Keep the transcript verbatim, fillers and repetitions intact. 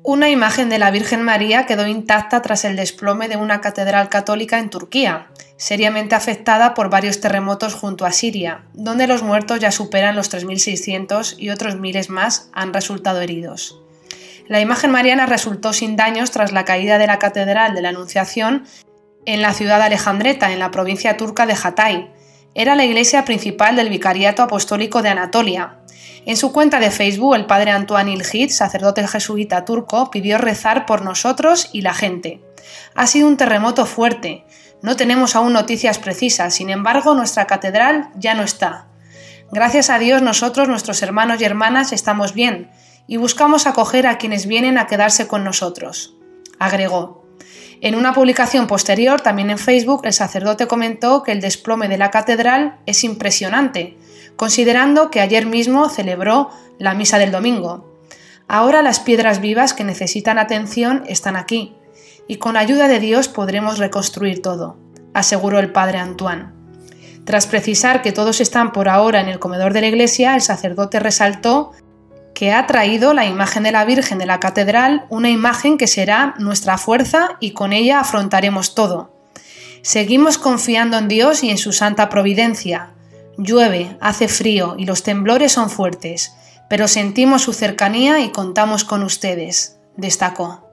Una imagen de la Virgen María quedó intacta tras el desplome de una catedral católica en Turquía, seriamente afectada por varios terremotos junto a Siria, donde los muertos ya superan los tres mil seiscientos y otros miles más han resultado heridos. La imagen mariana resultó sin daños tras la caída de la Catedral de la Anunciación en la ciudad de Alejandreta, en la provincia turca de Hatay. Era la iglesia principal del Vicariato Apostólico de Anatolia. En su cuenta de Facebook, el padre Antoine Ilgit, sacerdote jesuita turco, pidió rezar por nosotros y la gente. Ha sido un terremoto fuerte. No tenemos aún noticias precisas, sin embargo, nuestra catedral ya no está. Gracias a Dios, nosotros, nuestros hermanos y hermanas, estamos bien y buscamos acoger a quienes vienen a quedarse con nosotros, agregó. En una publicación posterior, también en Facebook, el sacerdote comentó que el desplome de la catedral es impresionante, considerando que ayer mismo celebró la misa del domingo. Ahora las piedras vivas que necesitan atención están aquí, y con ayuda de Dios podremos reconstruir todo, aseguró el padre Antoine. Tras precisar que todos están por ahora en el comedor de la iglesia, el sacerdote resaltó que ha traído la imagen de la Virgen de la Catedral, una imagen que será nuestra fuerza y con ella afrontaremos todo. Seguimos confiando en Dios y en su santa providencia. Llueve, hace frío y los temblores son fuertes, pero sentimos su cercanía y contamos con ustedes, destacó.